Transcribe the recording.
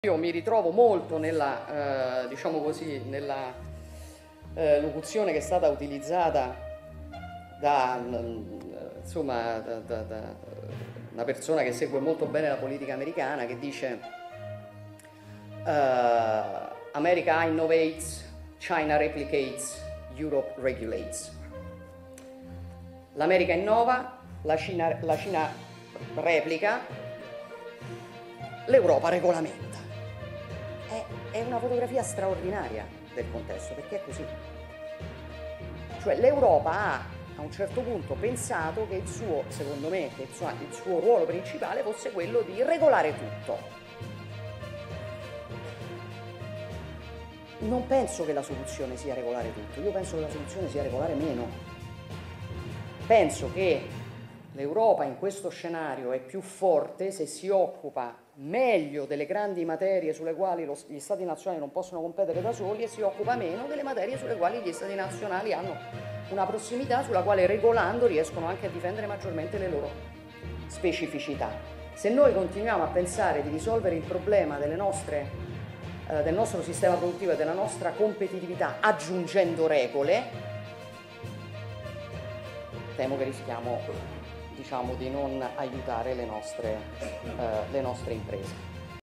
Io mi ritrovo molto nella, diciamo così, nella locuzione che è stata utilizzata da, insomma, da una persona che segue molto bene la politica americana, che dice America innovates, China replicates, Europe regulates. L'America innova, la Cina replica, l'Europa regolamenta. È una fotografia straordinaria del contesto, perché è così. Cioè l'Europa ha a un certo punto pensato che secondo me, che il suo ruolo principale fosse quello di regolare tutto. Non penso che la soluzione sia regolare tutto, io penso che la soluzione sia regolare meno. Penso che l'Europa in questo scenario è più forte se si occupa meglio delle grandi materie sulle quali gli Stati nazionali non possono competere da soli e si occupa meno delle materie sulle quali gli Stati nazionali hanno una prossimità, sulla quale regolando riescono anche a difendere maggiormente le loro specificità. Se noi continuiamo a pensare di risolvere il problema del nostro sistema produttivo e della nostra competitività aggiungendo regole, temo che rischiamo, diciamo, di non aiutare le nostre imprese.